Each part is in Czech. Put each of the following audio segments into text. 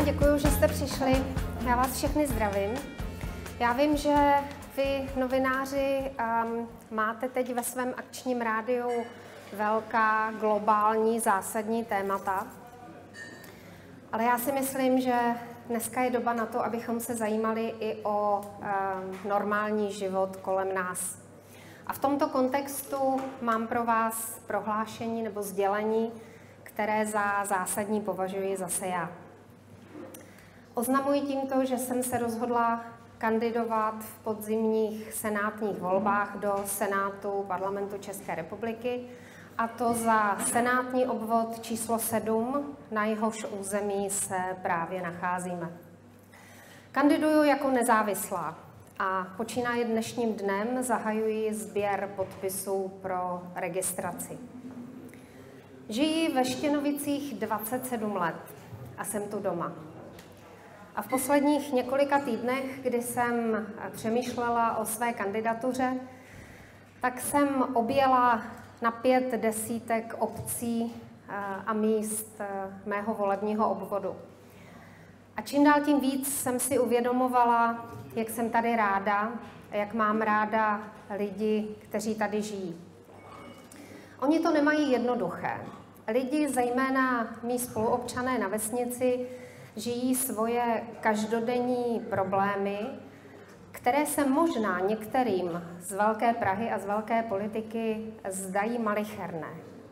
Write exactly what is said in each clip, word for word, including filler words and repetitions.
děkuji, že jste přišli. Já vás všechny zdravím. Já vím, že vy, novináři, um, máte teď ve svém akčním rádiu velká, globální, zásadní témata. Ale já si myslím, že dneska je doba na to, abychom se zajímali i o um, normální život kolem nás. A v tomto kontextu mám pro vás prohlášení nebo sdělení, které za zásadní považuji zase já. Oznamuji tímto, že jsem se rozhodla kandidovat v podzimních senátních volbách do Senátu Parlamentu České republiky, a to za senátní obvod číslo sedm, na jehož území se právě nacházíme. Kandiduju jako nezávislá a počínaje dnešním dnem zahajuji sběr podpisů pro registraci. Žiji ve Štěnovicích dvacet sedm let a jsem tu doma. A v posledních několika týdnech, kdy jsem přemýšlela o své kandidatuře, tak jsem objela na pět desítek obcí a míst mého volebního obvodu. A čím dál tím víc jsem si uvědomovala, jak jsem tady ráda a jak mám ráda lidi, kteří tady žijí. Oni to nemají jednoduché. Lidi, zejména mí spoluobčané na vesnici, žijí svoje každodenní problémy, které se možná některým z velké Prahy a z velké politiky zdají malicherné.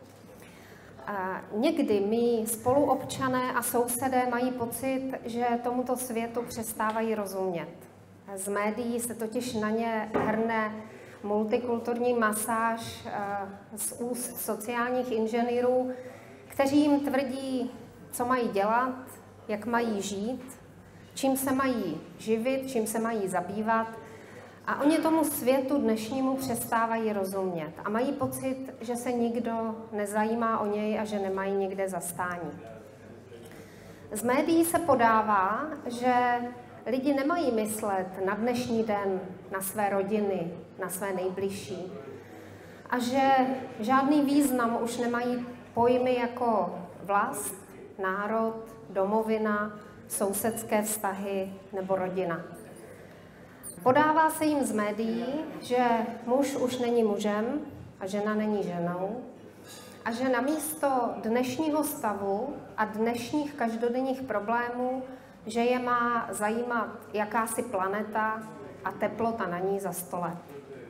Někdy mí spoluobčané a sousedé mají pocit, že tomuto světu přestávají rozumět. Z médií se totiž na ně hrne multikulturní masáž z úst sociálních inženýrů, kteří jim tvrdí, co mají dělat, jak mají žít, čím se mají živit, čím se mají zabývat. A oni tomu světu dnešnímu přestávají rozumět a mají pocit, že se nikdo nezajímá o něj a že nemají nikde zastání. Z médií se podává, že lidi nemají myslet na dnešní den, na své rodiny, na své nejbližší. A že žádný význam už nemají pojmy jako vlast, národ, domovina, sousedské vztahy nebo rodina. Podává se jim z médií, že muž už není mužem a žena není ženou a že namísto dnešního stavu a dnešních každodenních problémů, že je má zajímat jakási planeta a teplota na ní za sto let.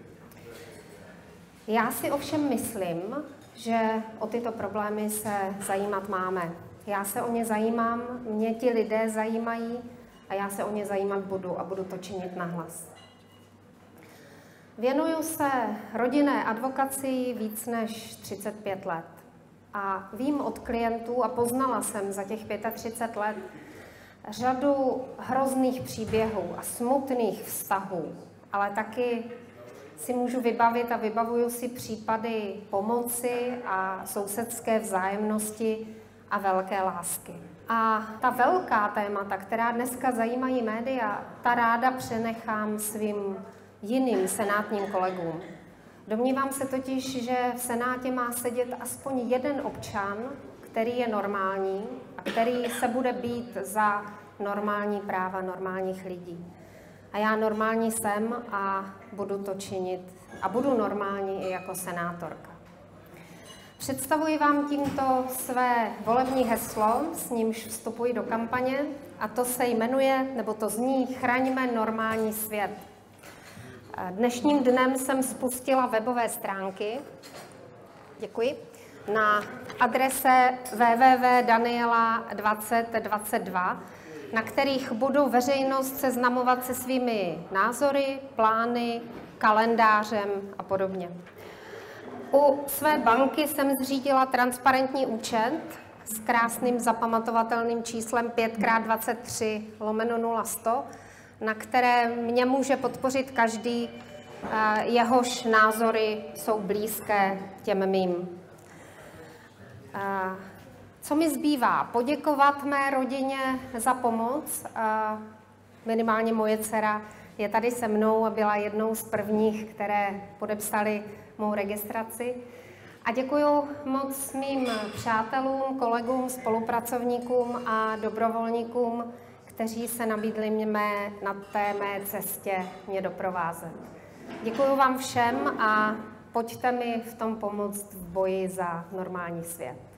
Já si ovšem myslím, že o tyto problémy se zajímat máme. Já se o ně zajímám, mě ti lidé zajímají a já se o ně zajímat budu a budu to činit nahlas. Věnuju se rodinné advokacii víc než třicet pět let a vím od klientů a poznala jsem za těch třicet pět let řadu hrozných příběhů a smutných vztahů, ale taky si můžu vybavit a vybavuju si případy pomoci a sousedské vzájemnosti a velké lásky. A ta velká témata, která dneska zajímají média, ta ráda přenechám svým jiným senátním kolegům. Domnívám se totiž, že v Senátě má sedět aspoň jeden občan, který je normální a který se bude bít za normální práva normálních lidí. A já normální jsem a budu to činit a budu normální i jako senátorka. Představuji vám tímto své volební heslo, s nímž vstupuji do kampaně, a to se jmenuje, nebo to zní Chraňme normální svět. Dnešním dnem jsem spustila webové stránky, děkuji, na adrese w w w tečka daniela dvacet dvacet dva, na kterých budu veřejnost seznamovat se svými názory, plány, kalendářem a podobně. U své banky jsem zřídila transparentní účet s krásným zapamatovatelným číslem pět krát dvacet tři lomeno nula sto, na které mě může podpořit každý, jehož názory jsou blízké těm mým. Co mi zbývá? Poděkovat mé rodině za pomoc. Minimálně moje dcera je tady se mnou a byla jednou z prvních, které podepsali mou registraci. A A děkuji moc mým přátelům, kolegům, spolupracovníkům a dobrovolníkům, kteří se nabídli mě na té mé cestě mě doprovázet. Děkuji vám všem a pojďte mi v tom pomoct v boji za normální svět.